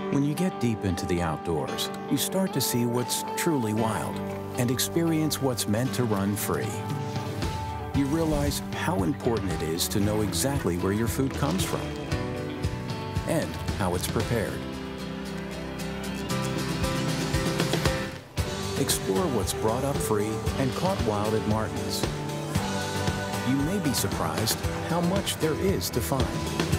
When you get deep into the outdoors, you start to see what's truly wild and experience what's meant to run free. You realize how important it is to know exactly where your food comes from and how it's prepared. Explore what's brought up free and caught wild at Martin's. You may be surprised how much there is to find.